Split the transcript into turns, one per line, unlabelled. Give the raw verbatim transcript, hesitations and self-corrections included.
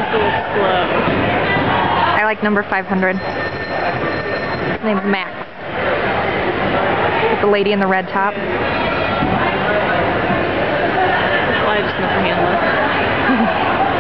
a little slow.
I like number five hundred. His name's Max. With the lady in the red top.
Well, I just know for handless.